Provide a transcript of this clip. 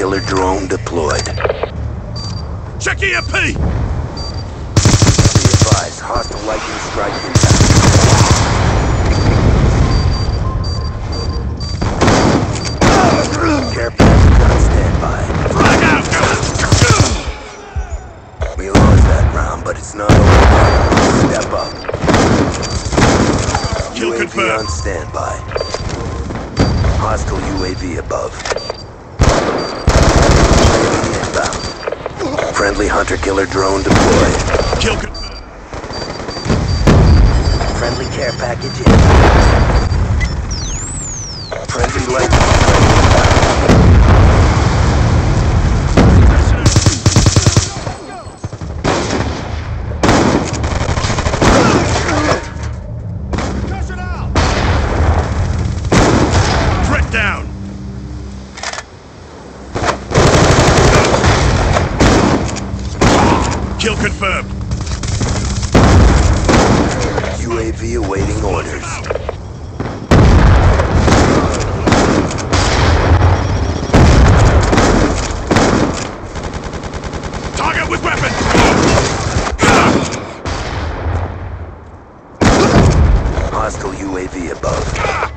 killer drone deployed. Check EMP! Be advised, hostile lightning strike inbound. Care package on standby. Frag out! We lost that round, but it's not over. Step up. Kill UAV confirmed. on standby. Hostile UAV above. Inbound. Friendly hunter-killer drone deployed. Kill confirmed. Friendly care package inbound. Friendly lightning strike inbound. Down. Kill confirmed. UAV awaiting orders. Target with weapon. Hostile UAV above.